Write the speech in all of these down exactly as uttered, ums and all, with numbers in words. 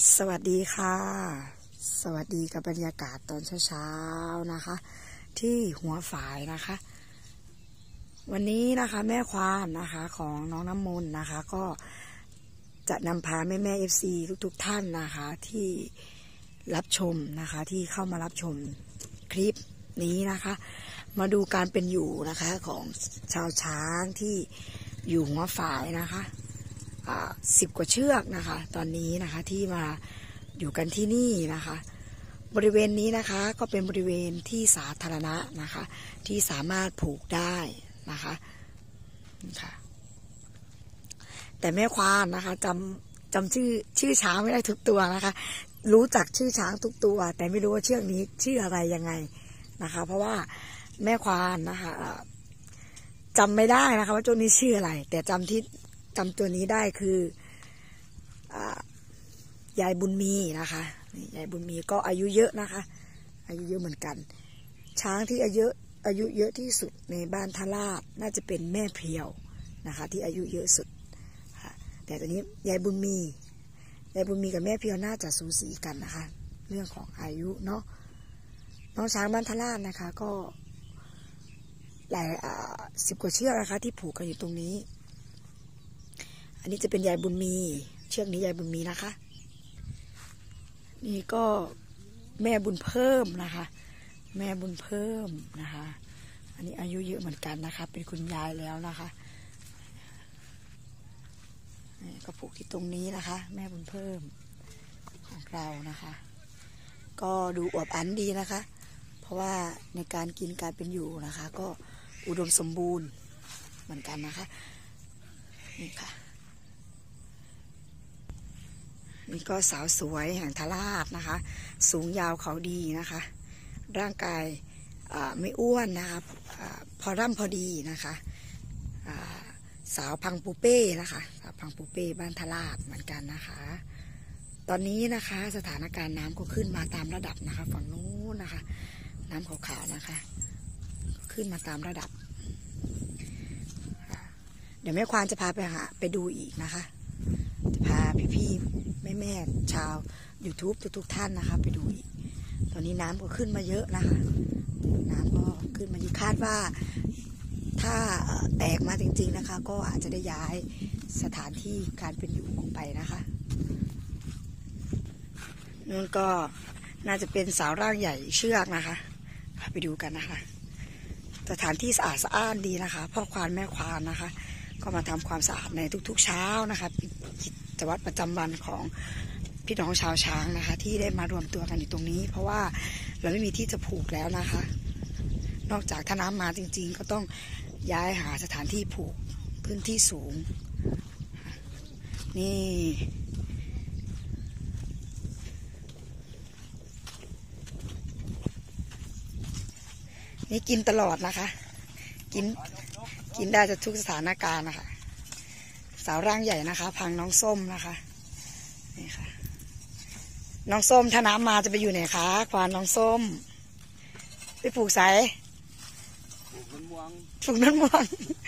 สวัสดีค่ะสวัสดีกับบรรยากาศตอนเช้าๆนะคะที่หัวฝายนะคะวันนี้นะคะแม่ควานนะคะของน้องน้ำมนต์นะคะก็จะนำพาแม่แม่เอฟซีทุกๆท่านนะคะที่รับชมนะคะที่เข้ามารับชมคลิปนี้นะคะมาดูการเป็นอยู่นะคะของชาวช้างที่อยู่หัวฝายนะคะสิบกว่าเชือกนะคะตอนนี้นะคะที่มาอยู่กันที่นี่นะคะบริเวณนี้นะคะก็เป็นบริเวณที่สาธารณะนะคะที่สามารถผูกได้นะคะค่ะแต่แม่ควานนะคะจำจำชื่อชื่อช้างไม่ได้ทุกตัวนะคะรู้จักชื่อช้างทุกตัวแต่ไม่รู้ว่าเชือกนี้ชื่ออะไรยังไงนะคะเพราะว่าแม่ควานนะคะจำไม่ได้นะคะว่าตัวนี้ชื่ออะไรแต่จำที่จำตัวนี้ได้คือยายบุญมีนะคะยายบุญมีก็อายุเยอะนะคะอายุเยอะเหมือนกันช้างที่อายุอายุเยอะที่สุดในบ้านทาราชน่าจะเป็นแม่เพียวนะคะที่อายุเยอะสุดแต่ตอนนี้ยายบุญมียายบุญมีกับแม่เพียวน่าจะสูสีกันนะคะเรื่องของอายุเนาะน้องช้างบ้านทาราชนะคะก็หลายสิบกว่าเชือกนะคะที่ผูกกันอยู่ตรงนี้อันนี้จะเป็นยายบุญมีเชือกนี้ยายบุญมีนะคะนี่ก็แม่บุญเพิ่มนะคะแม่บุญเพิ่มนะคะอันนี้อายุเยอะเหมือนกันนะคะเป็นคุณยายแล้วนะคะนี่ก็ผูกที่ตรงนี้นะคะแม่บุญเพิ่มของเรานะคะก็ดูอวบอันดีนะคะเพราะว่าในการกินการเป็นอยู่นะคะก็อุดมสมบูรณ์เหมือนกันนะคะนี่ค่ะนี่ก็สาวสวยแห่งทาราชนะคะสูงยาวเขาดีนะคะร่างกายไม่อ้วนนะคะพอร่ำพอดีนะคะสาวพังปูเป้นะคะสาวพังปูเป้บ้านทาราชเหมือนกันนะคะตอนนี้นะคะสถานการณ์น้ำก็ขึ้นมาตามระดับนะคะฝั่งนู้นนะคะน้ำขาวๆนะคะขึ้นมาตามระดับเดี๋ยวแม่ควานจะพาไปหาไปดูอีกนะคะจะพาพี่ๆแม่ๆชาว YouTube ทุกๆท่านนะคะไปดูอีกตอนนี้น้ำก็ขึ้นมาเยอะนะคะน้ำก็ขึ้นมาเยอะคาดว่าถ้าแตกมาจริงๆนะคะก็อาจจะได้ย้ายสถานที่การเป็นอยู่ออกไปนะคะนู่นก็น่าจะเป็นสาวร่างใหญ่เชือกนะคะไปดูกันนะคะสถานที่สะอาดสะอ้านดีนะคะพ่อควานแม่ควานนะคะก็มาทำความสะอาดในทุกๆเช้านะคะกิจวัตรประจำวันของพี่น้องชาวช้างนะคะที่ได้มารวมตัวกันอยู่ตรงนี้เพราะว่าเราไม่มีที่จะผูกแล้วนะคะนอกจากถ้าน้ำมาจริงๆก็ต้องย้ายหาสถานที่ผูกพื้นที่สูงนี่นี่กินตลอดนะคะกินกินได้จากทุกสถานการณ์นะคะสาวร่างใหญ่นะคะพังน้องส้มนะคะนี่ค่ะน้องส้มถ้าน้ำมาจะไปอยู่ไหนคะควานน้องส้มไปปลูกไสปลูกน้ำม่วงปลูกน้ำม่วง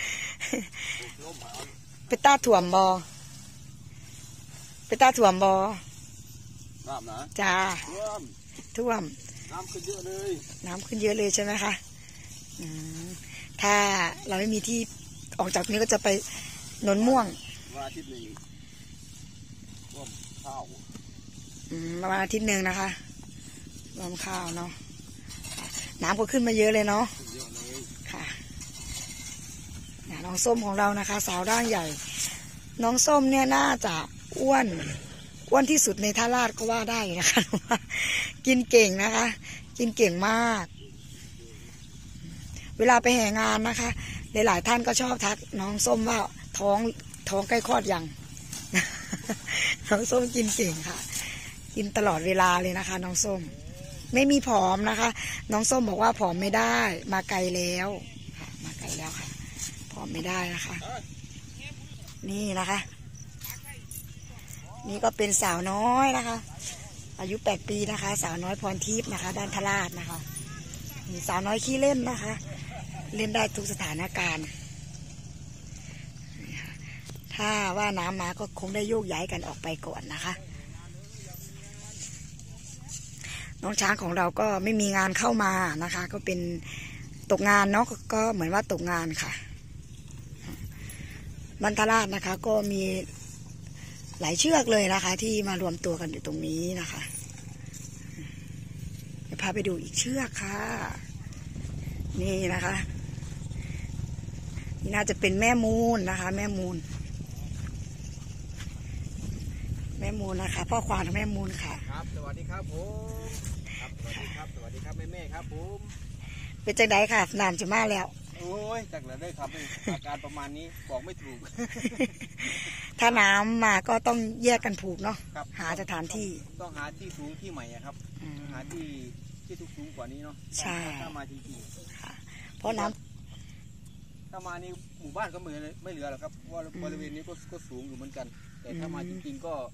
ไปต้าถ่วมบอไปต้าถ่วมบอน้ำนะจ้าท่วมท่วมน้ำขึ้นเยอะเลยน้ำขึ้นเยอะเลยใช่ไหมคะถ้าเราไม่มีที่ออกจากนี้ก็จะไปนนม่วงวันอาทิตย์หนึ่งร่วมข้าวประมาณอาทิตย์หนึ่งนะคะร่วมข้าวเนาะน้ำก็ขึ้นมาเยอะเลยเนาะค่ะน้องส้มของเรานะคะสาวร่างใหญ่น้องส้มเนี่ยน่าจะอ้วนอ้วนที่สุดในทาราชก็ว่าได้นะคะกินเก่งนะคะกินเก่งมากเวลาไปแห่งานนะคะหลายๆท่านก็ชอบทักน้องส้มว่าท้องท้องใกล้คลอดยังน้องส้มกินเก่งค่ะกินตลอดเวลาเลยนะคะน้องส้มไม่มีผอมนะคะน้องส้มบอกว่าผอมไม่ได้มาไกลแล้วค่ะมาไกลแล้วค่ะผอมไม่ได้นะคะนี่นะคะนี่ก็เป็นสาวน้อยนะคะอายุแปดปีนะคะสาวน้อยพรทิพย์นะคะด้านทาราชนะคะมีสาวน้อยขี้เล่นนะคะเล่นได้ทุกสถานการณ์ถ้าว่าน้ำมาก็คงได้โยกย้ายกันออกไปก่อนนะคะน้องช้างของเราก็ไม่มีงานเข้ามานะคะก็เป็นตกงานเนาะก็เหมือนว่าตกงานค่ะบรรทราชนะคะก็มีหลายเชือกเลยนะคะที่มารวมตัวกันอยู่ตรงนี้นะคะจะพาไปดูอีกเชือกค่ะนี่นะคะนี่น่าจะเป็นแม่มูลนะคะแม่มูลแม่มูลนะคะพ่อควานแม่มูลค่ะครับสวัสดีครับผมครับสวัสดีครับสวัสดีครับแม่แม่ครับผมเป็นจังไดค่ะนานจะมาแล้วโอ้ยจากแล้วได้ครับอาการประมาณนี้บอกไม่ถูกถ้าน้ำมาก็ต้องแยกกันผูกเนาะหาสถานที่ต้องหาที่สูงที่ใหม่ครับหาที่ที่สูงกว่านี้เนาะใช่ถ้ามาจริงๆเพราะน้ำถ้ามานี่หมู่บ้านก็ไม่ไม่เหลือหรอกครับว่าบริเวณนี้ก็ก็สูงอยู่เหมือนกันแต่ถ้ามาจริงๆก็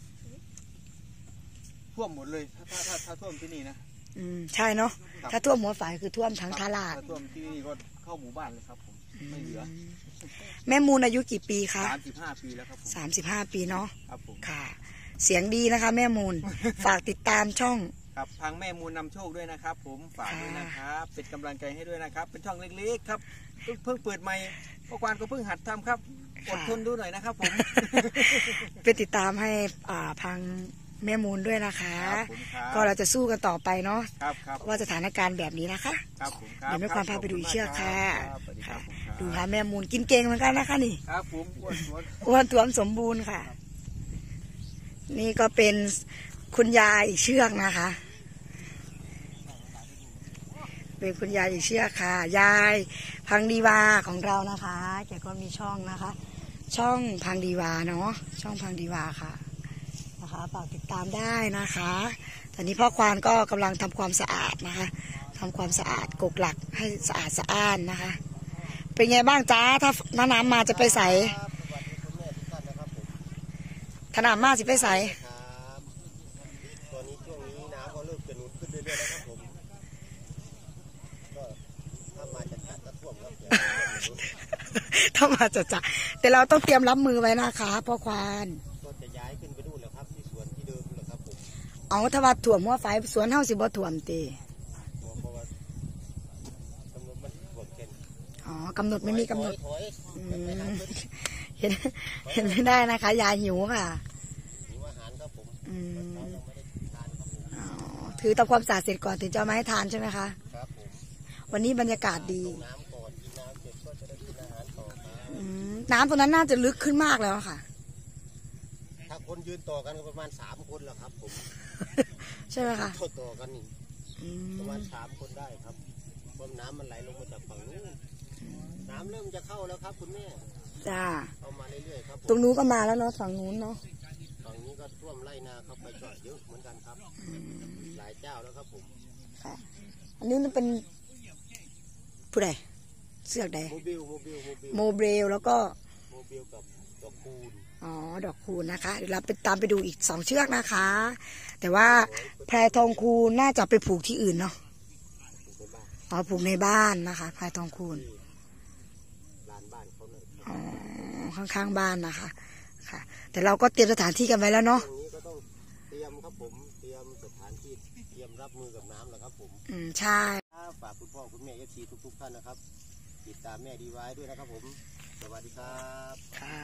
ท่วมหมดเลยถ้าถ้าถ้าท่วมที่นี่นะอืมใช่เนาะถ้าท่วมหัวฝายคือท่วมทั้งทาราดถ้าท่วมที่นี่ก็เข้าหมู่บ้านเลยครับผมไม่เหลือแม่มูลอายุกี่ปีคะสามสิบห้าปีแล้วครับผมสามสิบห้าปีเนาะครับผมค่ะเสียงดีนะคะแม่มูลฝากติดตามช่องครับทางแม่มูลนำโชคด้วยนะครับผมฝากด้วยนะครับเป็นกำลังใจให้ด้วยนะครับเป็นช่องเล็กๆครับเพิ่งเปิดใหม่พ่อควานก็เพิ่งหัดทำครับอดทนดูหน่อยนะครับผมไปติดตามให้อ่าพังแม่มูลด้วยนะคะก็เราจะสู้กันต่อไปเนาะว่าสถานการณ์แบบนี้นะคะเดี๋ยวแม่ควานพาไปดูอีกเชือกค่ะดูค่ะแม่มูลกินเก่งเหมือนกันนะคะนี่ครับผมอ้วนท้วมสมบูรณ์ค่ะนี่ก็เป็นคุณยายอีกเชือกนะคะเป็นคุณยายอีกเชือกค่ะยายพังดีวาของเรานะคะแกก็มีช่องนะคะช่องพังดีวาเนาะช่องพังดีวาค่ะนะคะฝากติดตามได้นะคะตอนนี้พ่อควานก็กำลังทำความสะอาดนะคะทำความสะอาดกกหลักให้สะอาดสะอ้านนะคะเป็นไงบ้างจ้าถ้าน้าน้ำมาจะไปใส่ถ้าน้ำมาจะไปใส่ตอนนี้ช่วงนี้น้ำก็เริ่มจะหนุนขึ้นเรื่อยๆแล้วครับผมก็ถ้ามาจะจัดก็ท่วมแล้วถ้ามาจะจัดแต่เราต้องเตรียมรับมือไว้นะคะพ่อควานก็จะย้ายขึ้นไปนู่นแล้วครับที่สวนที่เดิมแล้วครับผมเอาถ้าว่าถ่วมหัวไฟสวนเฮาสิบ่ถ่วมตีอ๋อกำหนดไม่มีกำหนดเห็นเห็นไม่ได้นะคะยาหิวค่ะถือทำความสะอาดเสร็จก่อนถึงจะมาให้ทานใช่ไหมคะครับผมวันนี้บรรยากาศดีน้ำตรงนั้นน่าจะลึกขึ้นมากแล้วค่ะถ้าคนยืนต่อกันประมาณสามคนแล้วครับผมใช่ไหมคะต่อกันนี่ประมาณสามคนได้ครับเพราะน้ำมันไหลลงมาจากฝั่งนู้นน้ำเริ่มจะเข้าแล้วครับคุณแม่จ้าเข้ามาเรื่อยๆครับตรงนู้นก็มาแล้วเนาะฝั่งนู้นเนาะฝั่งนี้ก็ท่วมไร่นาเข้าไปจอดเยอะเหมือนกันครับหลายเจ้าแล้วครับผมอันนี้มันเป็นผู้ใดเสือกใดโมบิลโมบิลโมเบลแล้วก็โมบิลกับดอกคูณอ๋อดอกคูณนะคะเดี๋ยวเราไปตามไปดูอีกสองเชือกนะคะแต่ว่าแพรทองคูณน่าจะไปผูกที่อื่นเนาะอ๋อผูกในบ้านนะคะแพรทองคูณลานบ้านเขาเลยอ๋อข้างๆบ้านนะคะค่ะแต่เราก็เตรียมสถานที่กันไว้แล้วเนาะตรงนี้ก็ต้องเตรียมครับผมเตรียมสถานที่เตรียมรับมือกับน้ำแล้วครับผมอืมใช่ฝากคุณพ่อคุณแม่เอฟซีทุกๆท่านนะครับติดตามแม่ดีไว้ด้วยนะครับผมสวัสดีครับค่ะ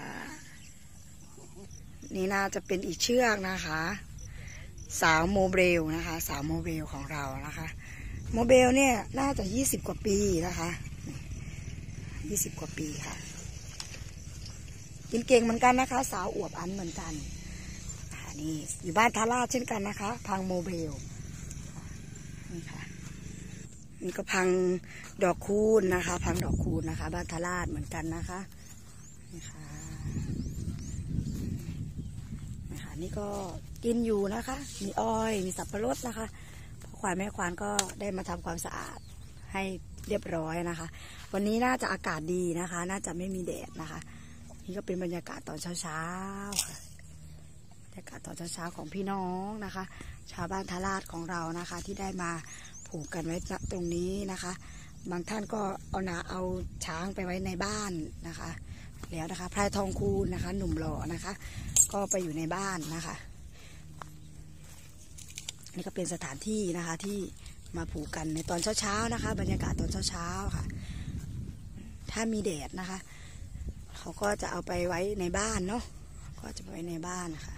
นี่น่าจะเป็นอีกเชือกนะคะสาวโมเบลนะคะสาวโมเบลของเรานะคะโมเบลเนี่ยน่าจะยี่สิบกว่าปีนะคะยี่สิบกว่าปีค่ะกินเก่งเหมือนกันนะคะสาวอวบอันเหมือนกันนี่อยู่บ้านทาราเช่นกันนะคะพังโมเบลนี่ค่ะนี่ก็พังดอกคูณนะคะพังดอกคูณนะคะบ้านทาราเหมือนกันนะคะนี่ค่ะนะคะนี่ก็กินอยู่นะคะมีอ้อยมีสับปะรดนะคะพ่อควานแม่ควานก็ได้มาทำความสะอาดให้เรียบร้อยนะคะวันนี้น่าจะอากาศดีนะคะน่าจะไม่มีแดดนะคะนี่ก็เป็นบรรยากาศตอนเช้าๆค่ะบรรยากาศตอนเช้าๆของพี่น้องนะคะชาวบ้านทาราชของเรานะคะที่ได้มาผูกกันไว้ตรงนี้นะคะบางท่านก็เอานาเอาช้างไปไว้ในบ้านนะคะแล้วนะคะพลายทองคูณนะคะหนุ่มหล่อนะคะก็ไปอยู่ในบ้านนะคะนี่ก็เป็นสถานที่นะคะที่มาปลูกกันในตอนเช้าๆนะคะบรรยากาศตอนเช้าๆค่ะถ้ามีแดดนะคะเขาก็จะเอาไปไว้ในบ้านเนาะก็จะไปไว้ในบ้านนะคะ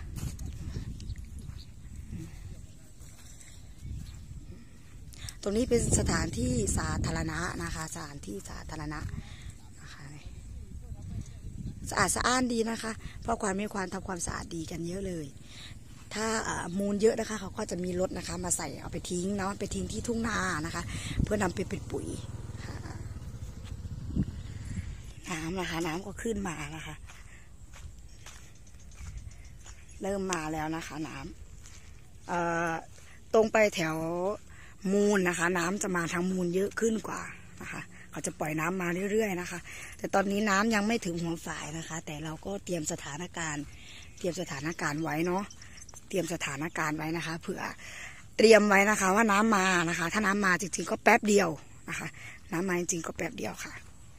ตรงนี้เป็นสถานที่สาธารณะนะคะสถานที่สาธารณะนะคะสะอาดสะอ้านดีนะคะเพราะความมีความทำความสะอาดดีกันเยอะเลยถ้ามูลเยอะนะคะเขาก็จะมีรถนะคะมาใส่เอาไปทิ้งเนาะไปทิ้งที่ทุ่งนานะคะเพื่อนำไปเป็นปุ๋ยน้ำนะคะน้ำก็ขึ้นมานะคะเริ่มมาแล้วนะคะน้ำตรงไปแถวมูลนะคะน้ำจะมาทางมูลเยอะขึ้นกว่านะคะเขาจะปล่อยน้ำมาเรื่อยๆนะคะแต่ตอนนี้น้ำยังไม่ถึงหัวฝายนะคะแต่เราก็เตรียมสถานการณ์เตรียมสถานการณ์ไว้เนาะเตรียมสถานการณ์ไว้นะคะเผื่อเตรียมไว้นะคะว่าน้ำมานะคะถ้าน้ำมาจริงๆก็แป๊บเดียวนะคะน้ำมาจริงๆก็แป๊บเดียวค่ะ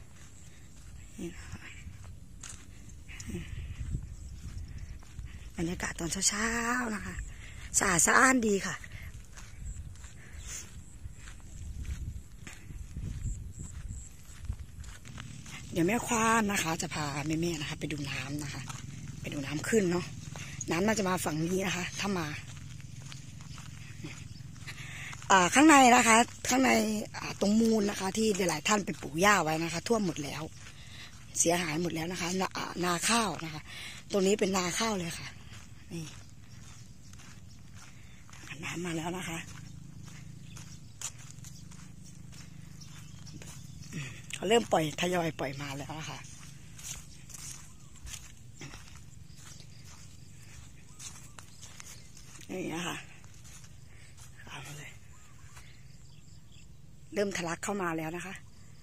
บรรยากาศตอนเช้าๆนะคะสะอาดสะอ้านดีค่ะเดี๋ยวแม่ควานนะคะจะพาแม่ๆนะคะไปดูน้ำนะคะไปดูน้ำขึ้นเนาะน้ำน่าจะมาฝั่งนี้นะคะถ้ามาข้างในนะคะข้างในตรงมูลนะคะที่หลายๆท่านไปปลูกหญ้าไว้นะคะท่วมหมดแล้วเสียหายหมดแล้วนะคะนานาข้าวนะคะตรงนี้เป็นนาข้าวเลยค่ะนี่น้ำมาแล้วนะคะเขาเริ่มปล่อยทยอยปล่อยมาแล้วนะคะนี่นะคะเอาเลยเริ่มทะลักเข้ามาแล้วนะคะ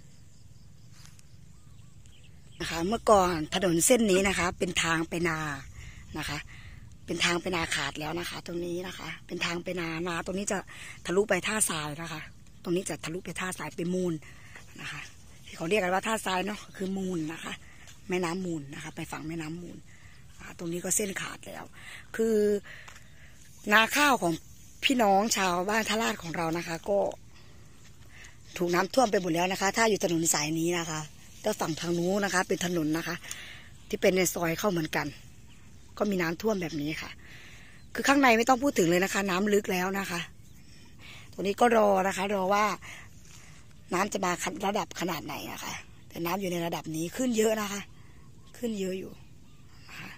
นะคะเมื่อก่อนถนนเส้นนี้นะคะเป็นทางไปนานะคะเป็นทางไปนาขาดแล้วนะคะตรงนี้นะคะเป็นทางไปนานาตรงนี้จะทะลุไปท่าทรายนะคะตรงนี้จะทะลุไปท่าทรายไปมูลนะคะที่เขาเรียกกันว่าท่าทรายเนาะคือมูลนะคะแม่น้ำมูลนะคะไปฝั่งแม่น้ำมูลตรงนี้ก็เส้นขาดแล้วคือนาข้าวของพี่น้องชาวบ้านทราดของเรานะคะก็ถูกน้ำท่วมไปหมดแล้วนะคะถ้าอยู่ถนนสายนี้นะคะแต่ฝั่งทางนู้นนะคะเป็นถนนนะคะที่เป็นในซอยเข้าเหมือนกันก็มีน้ำท่วมแบบนี้ค่ะคือข้างในไม่ต้องพูดถึงเลยนะคะน้ำลึกแล้วนะคะตรงนี้ก็รอนะคะรอว่าน้ำจะมาระดับขนาดไหนนะคะแต่น้ำอยู่ในระดับนี้ขึ้นเยอะนะคะขึ้นเยอะอยู่นะคะ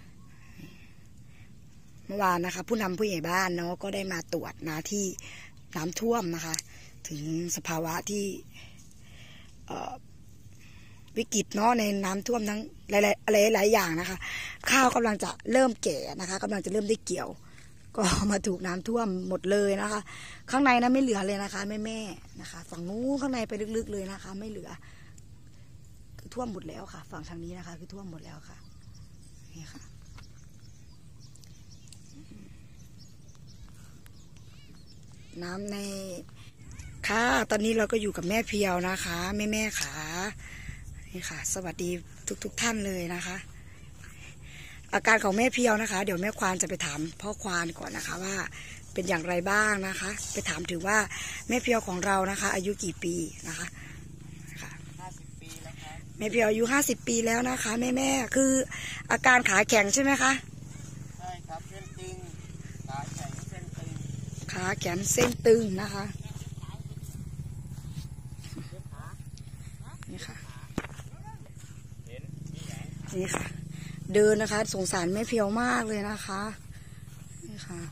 เมื่อวานนะคะผู้นำผู้ใหญ่บ้านเนาะก็ได้มาตรวจนาที่น้ำท่วมนะคะถึงสภาวะที่วิกฤตเนาะในน้ำท่วมทั้งหลายๆอะไรหลายอย่างนะคะข้าวกำลังจะเริ่มแก่นะคะกำลังจะเริ่มได้เกี่ยวก็มาถูกน้ำท่วมหมดเลยนะคะข้างในนะไม่เหลือเลยนะคะแม่แม่นะคะฝั่งนู้นข้างในไปลึกๆเลยนะคะไม่เหลือคือท่วมหมดแล้วค่ะฝั่งทางนี้นะคะคือท่วมหมดแล้วค่ะนี่ค่ะน้ำในค่ะตอนนี้เราก็อยู่กับแม่เพียวนะคะแม่แม่ขานี่ค่ะสวัสดีทุกๆ ท่านเลยนะคะอาการของแม่เพียวนะคะเดี๋ยวแม่ควานจะไปถามพ่อควานก่อนนะคะว่าเป็นอย่างไรบ้างนะคะไปถามถึงว่าแม่เพียวของเรานะคะอายุกี่ปีนะคะค่ะห้าสิบปีแล้วครับแม่เพียวอายุห้าสิบปีแล้วนะคะแม่แม่คืออาการขาแข็งใช่ไหมคะใช่ครับเส้นตึงขาแข็งเส้นตึงขาแขนเส้นตึงนะคะนี่ค่ะนี่ค่ะเดินนะคะสงสารแม่เพียวมากเลยนะคะนี่ค่ะ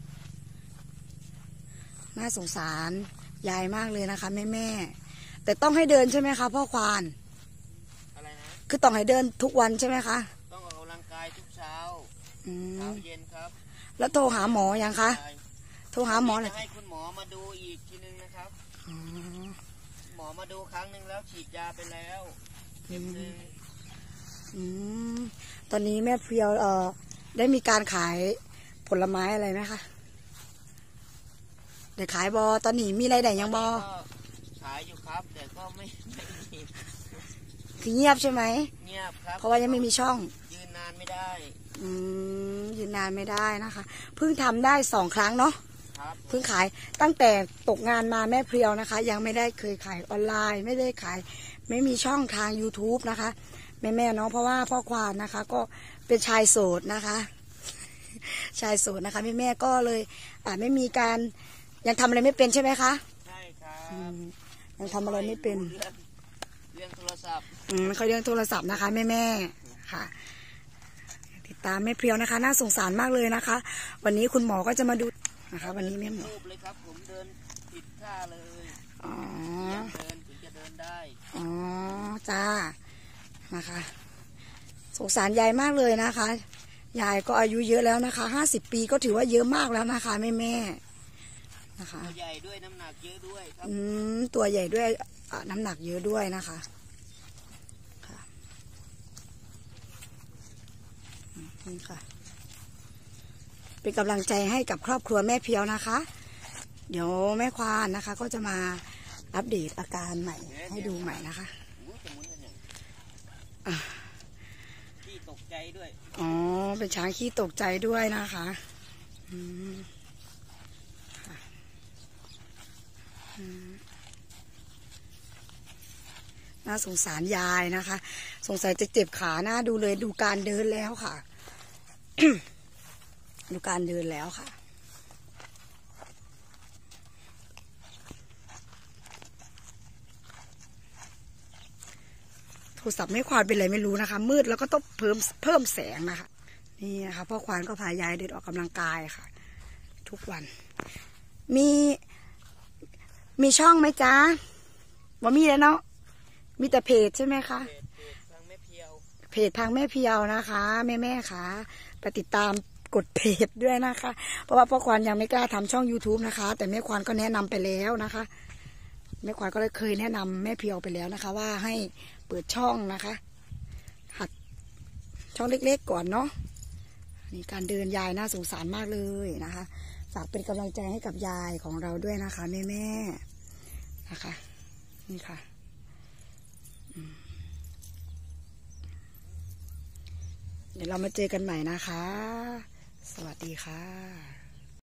น่าสงสารยายมากเลยนะคะแม่แม่แต่ต้องให้เดินใช่ไหมคะพ่อควานอะไรนะคือต้องให้เดินทุกวันใช่ไหมคะต้องออกกำลังกายทุกเช้าเช้าเย็นครับแล้วโทรหาหมอยังคะโทรหาหมอเลยให้คุณหมอมาดูอีกทีนึงนะครับหมอมาดูครั้งหนึ่งแล้วฉีดยาไปแล้วเข็มหนึ่งอืมตอนนี้แม่เพียวเอ่อได้มีการขายผลไม้อะไรไหมคะได้ขายบอตอนนี้มีอะไรได้ยังบอขายอยู่ครับแต่ก็ไม่ไม่มีคือเงียบใช่ไหมเงียบครับเพราะว่ายังไม่มีช่องยืนนานไม่ได้อืมยืนนานไม่ได้นะคะเพิ่งทำได้สองครั้งเนาะครับเพิ่งขายตั้งแต่ตกงานมาแม่เพรียวนะคะ ยังไม่ได้เคยขายออนไลน์ ไม่ได้ขายไม่มีช่องทาง ยูทูบ นะคะแม่แม่เนาะเพราะว่าพ่อควานนะคะ ก็เป็นชายโสดนะคะ ชายโสดนะคะแม่แม่ก็เลยอ่าไม่มีการยังทำอะไรไม่เป็นใช่ไหมคะใช่ครับยังทำอะไรไม่เป็นเรื่องโทรศัพท์อืมเขาเรื่องโทรศัพท์นะคะแม่แม่ค่ะติดตามแม่เพรียวนะคะน่าสงสารมากเลยนะคะ วันนี้คุณหมอก็จะมาดูนะคะวันนี้แม่หมอเลยครับผมเดินผิดท่าเลยอ๋อเดินถึงจะเดินได้อ๋อจ้านะคะสงสารยายมากเลยนะคะยายก็อายุเยอะแล้วนะคะห้าสิบปีก็ถือว่าเยอะมากแล้วนะคะแม่แม่นะคะตัวใหญ่ด้วยน้ำหนักเยอะด้วยครับอืมตัวใหญ่ด้วยน้ำหนักเยอะด้วยนะคะค่ะนี่ค่ะเป็นกำลังใจให้กับครอบครัวแม่เพียวนะคะเดี๋ยวแม่ควานนะคะก็จะมาอัปเดตอาการใหม่ให้ดูใหม่นะคะขี้ตกใจด้วยอ๋อเป็นช้างขี้ตกใจด้วยนะคะอืมน่าสงสารยายนะคะสงสัยจะเจ็บขาหน้าดูเลยดูการเดินแล้วค่ะ ดูการเดินแล้วค่ะโทรศัพท์ไม่ควานเป็นอะไรไม่รู้นะคะมืดแล้วก็ต้องเพิ่มเพิ่มแสงนะคะนี่นะคะพ่อควานก็พายายเดินออกกำลังกายค่ะทุกวันมีมีช่องไหมจ๊ะว่ามีแล้วเนาะมีแต่เพจใช่ไหมคะเพจทางแม่เพียวเพจทางแม่เพียวนะคะแม่แม่ค่ะไปติดตามกดเพจด้วยนะคะเพราะว่าพ่อควานยังไม่กล้าทำช่อง ยูทูบ นะคะแต่แม่ควานก็แนะนำไปแล้วนะคะแม่ควานก็เลยเคยแนะนำแม่เพียวไปแล้วนะคะ ว่าให้เปิดช่องนะคะหัดช่องเล็กๆก่อนเนาะนี่การเดินยายน่าสงสารมากเลยนะคะฝากเป็นกำลังใจให้กับยายของเราด้วยนะคะแม่แม่นะคะนี่ค่ะเดี๋ยวเรามาเจอกันใหม่นะคะสวัสดีค่ะ